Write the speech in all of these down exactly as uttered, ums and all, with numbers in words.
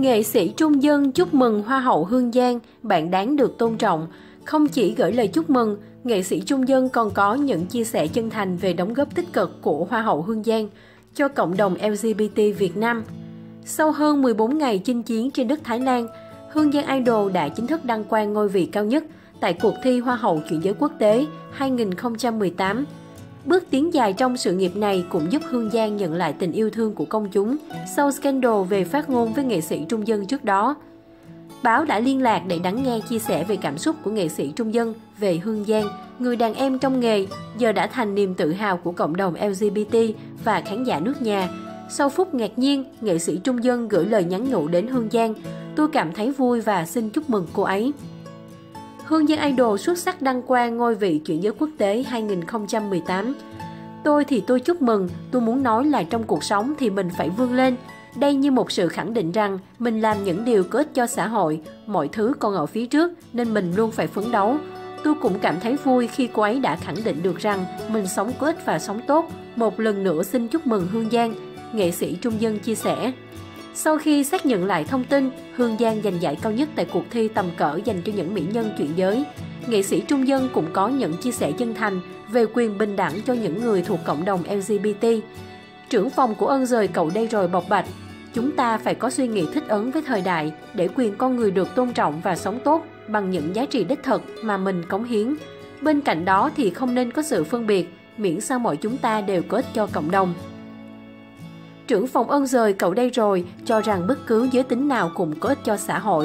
Nghệ sĩ Trung Dân chúc mừng Hoa hậu Hương Giang, bạn đáng được tôn trọng. Không chỉ gửi lời chúc mừng, nghệ sĩ Trung Dân còn có những chia sẻ chân thành về đóng góp tích cực của Hoa hậu Hương Giang cho cộng đồng L G B T Việt Nam. Sau hơn mười bốn ngày chinh chiến trên đất Thái Lan, Hương Giang Idol đã chính thức đăng quang ngôi vị cao nhất tại cuộc thi Hoa hậu chuyển giới quốc tế hai nghìn không trăm mười tám. Bước tiến dài trong sự nghiệp này cũng giúp Hương Giang nhận lại tình yêu thương của công chúng sau scandal về phát ngôn với nghệ sĩ Trung Dân trước đó. Báo đã liên lạc để lắng nghe chia sẻ về cảm xúc của nghệ sĩ Trung Dân về Hương Giang, người đàn em trong nghề, giờ đã thành niềm tự hào của cộng đồng L G B T và khán giả nước nhà. Sau phút ngạc nhiên, nghệ sĩ Trung Dân gửi lời nhắn nhủ đến Hương Giang: "Tôi cảm thấy vui và xin chúc mừng cô ấy." Hương Giang Idol xuất sắc đăng quang ngôi vị chuyển giới quốc tế hai nghìn không trăm mười tám. Tôi thì tôi chúc mừng, tôi muốn nói là trong cuộc sống thì mình phải vươn lên. Đây như một sự khẳng định rằng mình làm những điều có ích cho xã hội, mọi thứ còn ở phía trước nên mình luôn phải phấn đấu. Tôi cũng cảm thấy vui khi cô ấy đã khẳng định được rằng mình sống có ích và sống tốt. Một lần nữa xin chúc mừng Hương Giang, nghệ sĩ Trung Dân chia sẻ. Sau khi xác nhận lại thông tin, Hương Giang giành giải cao nhất tại cuộc thi tầm cỡ dành cho những mỹ nhân chuyển giới, nghệ sĩ Trung Dân cũng có những chia sẻ chân thành về quyền bình đẳng cho những người thuộc cộng đồng L G B T. Trưởng phòng của Ơn Giời Cậu Đây Rồi bộc bạch: "Chúng ta phải có suy nghĩ thích ứng với thời đại để quyền con người được tôn trọng và sống tốt bằng những giá trị đích thực mà mình cống hiến. Bên cạnh đó thì không nên có sự phân biệt, miễn sao mọi chúng ta đều có ích cho cộng đồng." Trưởng phòng Ơn Giời Cậu Đây Rồi cho rằng bất cứ giới tính nào cũng có ích cho xã hội.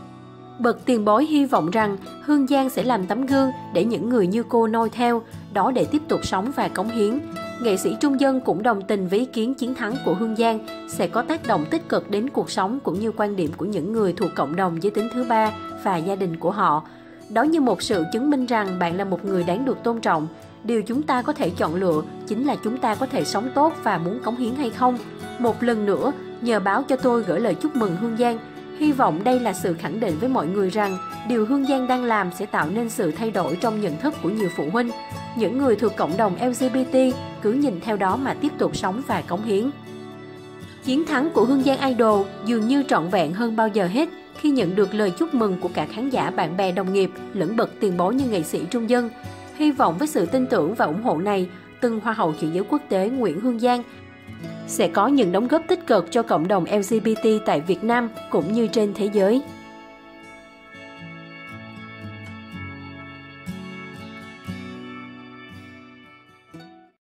Bậc tiền bối hy vọng rằng Hương Giang sẽ làm tấm gương để những người như cô noi theo, đó để tiếp tục sống và cống hiến. Nghệ sĩ Trung Dân cũng đồng tình với ý kiến chiến thắng của Hương Giang sẽ có tác động tích cực đến cuộc sống cũng như quan điểm của những người thuộc cộng đồng giới tính thứ ba và gia đình của họ. Đó như một sự chứng minh rằng bạn là một người đáng được tôn trọng. Điều chúng ta có thể chọn lựa chính là chúng ta có thể sống tốt và muốn cống hiến hay không. Một lần nữa, nhờ báo cho tôi gửi lời chúc mừng Hương Giang. Hy vọng đây là sự khẳng định với mọi người rằng điều Hương Giang đang làm sẽ tạo nên sự thay đổi trong nhận thức của nhiều phụ huynh. Những người thuộc cộng đồng L G B T cứ nhìn theo đó mà tiếp tục sống và cống hiến. Chiến thắng của Hương Giang Idol dường như trọn vẹn hơn bao giờ hết khi nhận được lời chúc mừng của cả khán giả, bạn bè, đồng nghiệp lẫn bậc tiền bối như nghệ sĩ Trung Dân. Hy vọng với sự tin tưởng và ủng hộ này, từng Hoa hậu chuyển giới quốc tế Nguyễn Hương Giang sẽ có những đóng góp tích cực cho cộng đồng L G B T tại Việt Nam cũng như trên thế giới.